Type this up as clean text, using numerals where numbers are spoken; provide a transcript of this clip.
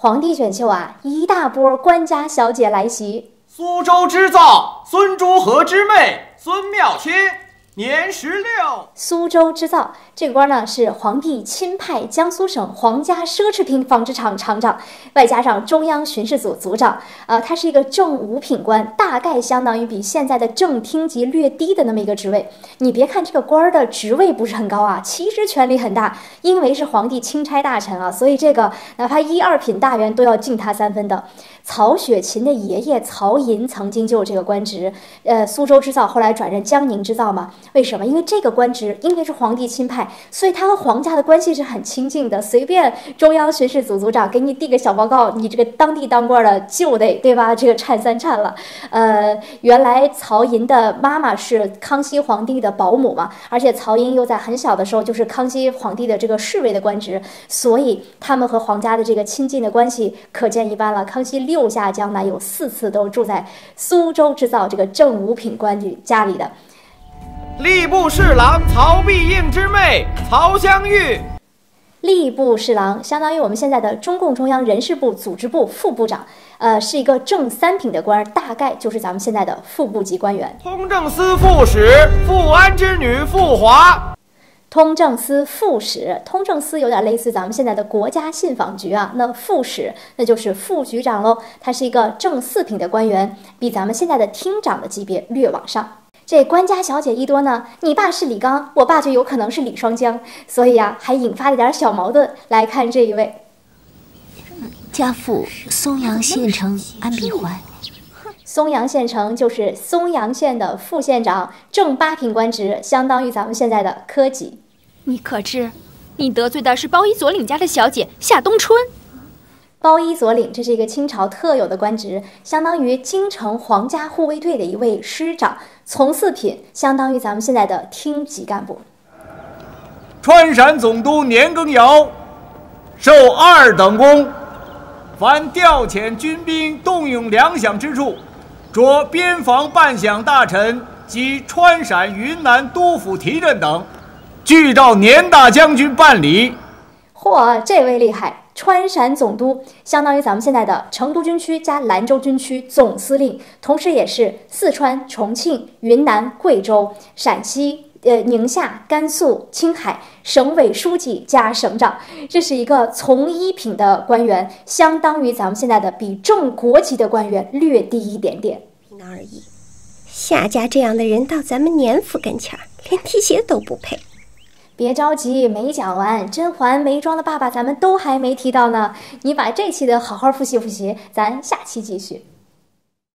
皇帝选秀啊，一大波官家小姐来袭。 苏州织造孙珠河之妹孙妙卿，年16。 苏州织造这个官呢，是皇帝亲派江苏省皇家奢侈品纺织厂厂长，外加上中央巡视组组长。他是一个正五品官，大概相当于比现在的正厅级略低的那么一个职位。你别看这个官的职位不是很高啊，其实权力很大，因为是皇帝钦差大臣啊，所以这个哪怕1、2品大员都要敬他3分的。曹雪芹的爷爷曹寅曾经就有这个官职，苏州织造后来转任江宁织造嘛。为什么？因为这个官职因为是皇帝钦派，所以他和皇家的关系是很亲近的。随便中央巡视组组长给你递个小报告，你这个当地当官的就得对吧？这个颤3颤了。原来曹寅的妈妈是康熙皇帝的保姆嘛，而且曹寅又在很小的时候就是康熙皇帝的这个侍卫的官职，所以他们和皇家的这个亲近的关系可见一斑了。康熙6下江南有4次都住在苏州织造这个正五品官家里的。 吏部侍郎曹必应之妹曹香玉。 吏部侍郎相当于我们现在的中共中央人事部组织部副部长，是一个正3品的官，大概就是咱们现在的副部级官员。 通政司副使富安之女富华。 通政司副使，通政司有点类似咱们现在的国家信访局啊，那副使那就是副局长喽，他是一个正4品的官员，比咱们现在的厅长的级别略往上。这官家小姐一多呢，你爸是李刚，我爸就有可能是李双江，所以啊，还引发了点小矛盾。来看这一位， 家父松阳县城安必怀。 松阳县城就是松阳县的副县长，正8品官职，相当于咱们现在的科级。 你可知，你得罪的是包衣左领家的小姐夏冬春。 包衣左领，这是一个清朝特有的官职，相当于京城皇家护卫队的一位师长，从4品，相当于咱们现在的厅级干部。 川陕总督年羹尧授2等功，凡调遣军兵动用粮饷之处，着边防办饷大臣及川陕云南督府提任等，具照年大将军办理。 嚯，这位厉害！川陕总督相当于咱们现在的成都军区加兰州军区总司令，同时也是四川、重庆、云南、贵州、陕西、宁夏、甘肃、青海省委书记加省长，这是一个从1品的官员，相当于咱们现在的比正国级的官员略低一点点。 而已。夏家这样的人到咱们年府跟前儿，连提鞋都不配。 别着急，没讲完，甄嬛、眉庄的爸爸咱们都还没提到呢。你把这期的好好复习复习，咱下期继续。